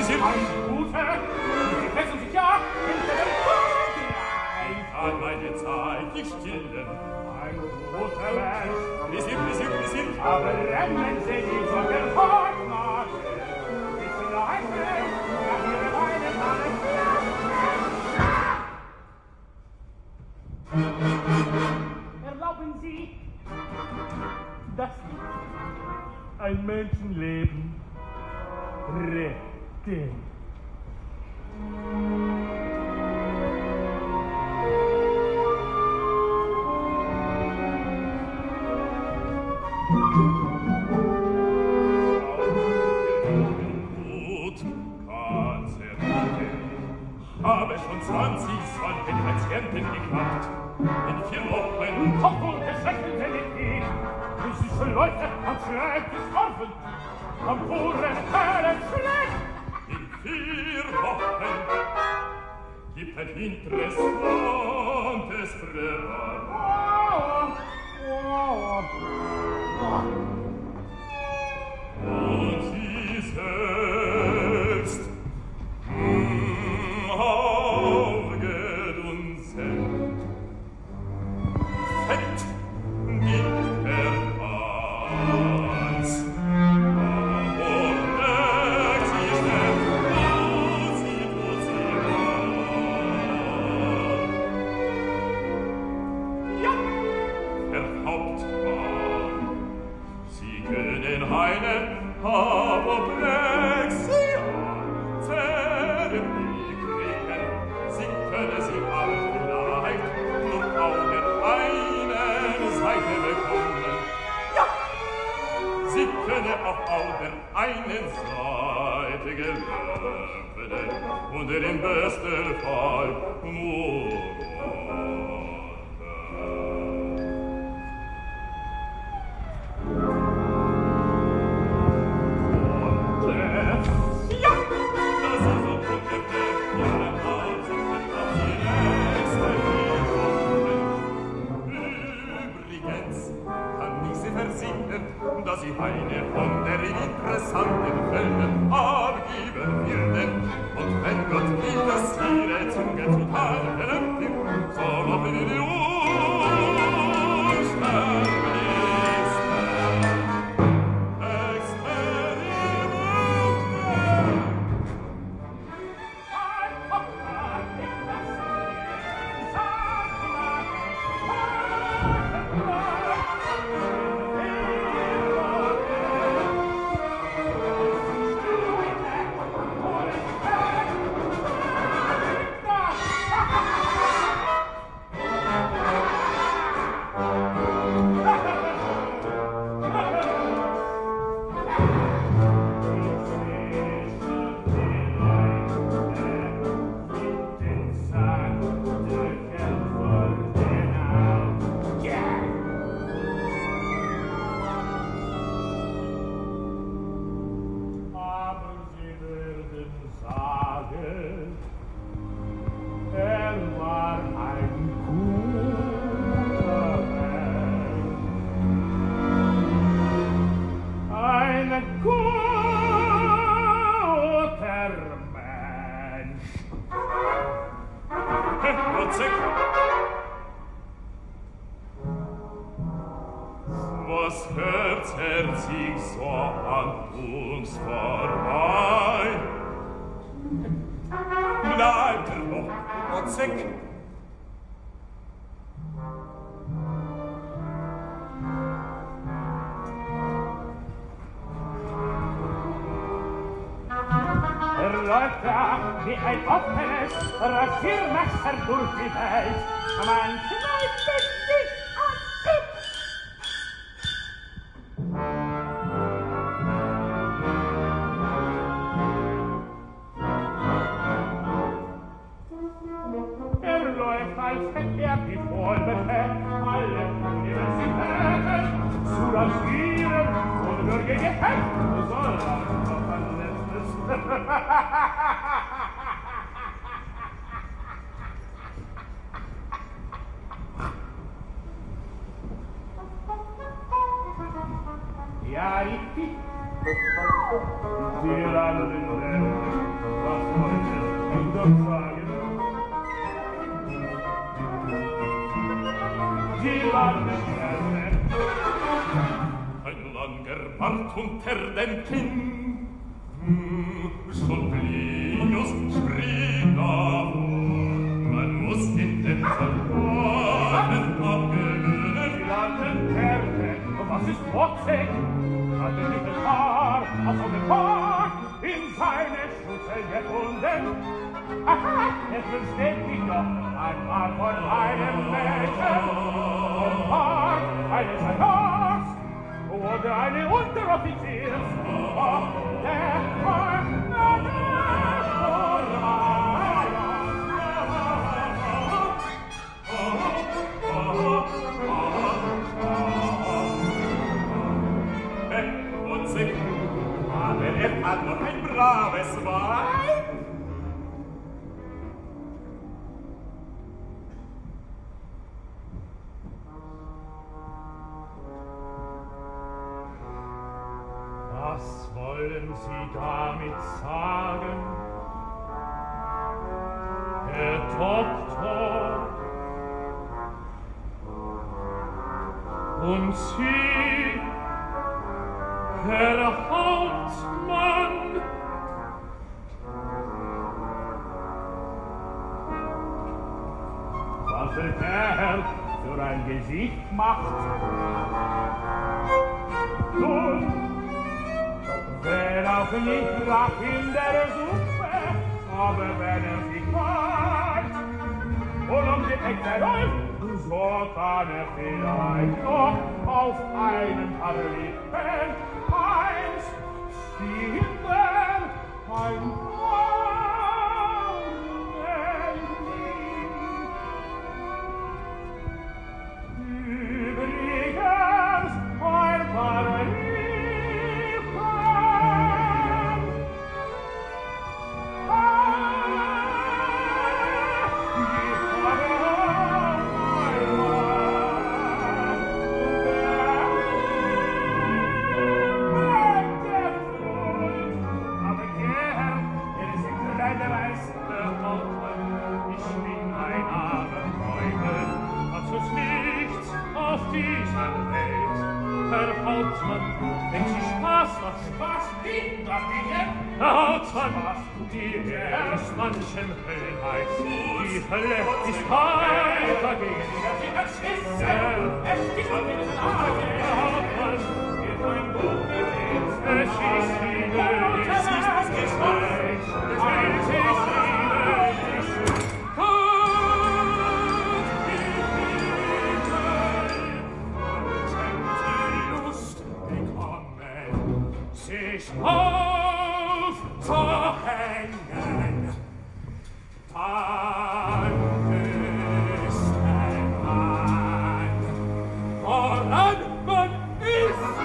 Visir. Ein Guter, Sie fressen sich ja hinter dem Tod hinein. An meine Zeit nicht stillen. Ein guter Mensch. Visir, Visir, Visir. Aber rennen Sie nicht von der Fortmache. Ich leite nach Ihre Beine alle Erlauben Sie, dass ich ein Menschenleben rette. Habe schon 20 Sonden als Ernten geklappt. In 4 Wochen Kopf und Geschäften sind ich. Physische Leute am Schreck gestorben. Am puren Höhlenschleck. in 4 Wochen gibt ein interessantes Präparat. Und sie selbst aufgedunsen fällt in der Hals. Aber merkt sie schnell, wo sie war. Ja, Der Hauptmann, sie können eine Apoplexie zerblicken. Sie können sie alle vielleicht nur auf der einen Seite bekommen. ja, Sie können auch auf der einen Seite gelangen und im besten Fall nur dass sie eine von der interessanten Fälle abgeben werden. Und wenn Gott will, dass ihre Zunge total gelenkt, so machen die Was herzherzig so an uns vorbei. Bleibt noch, Otzek. läuft wie ein offenes Rasiermesser durch die Welt. Man kneift sich an sich. Läuft, als hätte die Vollbete alle Universitäten zu rasieren und nur gegen Hecht soll noch ein letztes. Ja, richtig, Die Landenden, was wolltest du doch sagen? Die Landenden, ein langer Bart unter dem Kinn, Stolplinus schrie davon, man muss in den Verloren abgewöhnen. die Landenden, was ist trotzig? Hat er nicht das Haar aus dem Park in seine Schutzel gefunden? Aha, es versteht mich doch einmal von einem Mädchen, vom Park eines Senors oder eine Unteroffiziers. Oh, der Park, aber hat noch ein braves Weib. was wollen Sie damit sagen, Herr Doktor? Und Sie, Herr Hauptmann? Was der Herr für ein Gesicht macht? Nun, wer auch nicht lacht in der Suppe, aber wenn sich wagt und die Ecke läuft, so kann vielleicht noch auf einen paar Lippen eins finden, ein übrigens ein paar die erst manchem Höllen heißt. Die Hölle ist heiter gegen die Erzwissen. Es ist ein bisschen Arge. Geht ein Buch es ist Liebe, es ist Geschlecht. Es ist Liebe, sich aufzuhängen, dann ist ein Mann, woran man ist.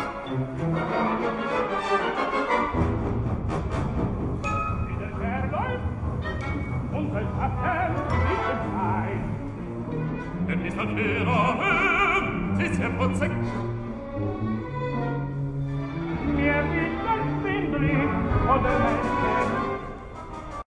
Wie der Herr läuft und sein Pappen nicht im Freien. Denn ist ein Lehrer, sie ist sehr putzig. Mir wird ein Windlicht oder ein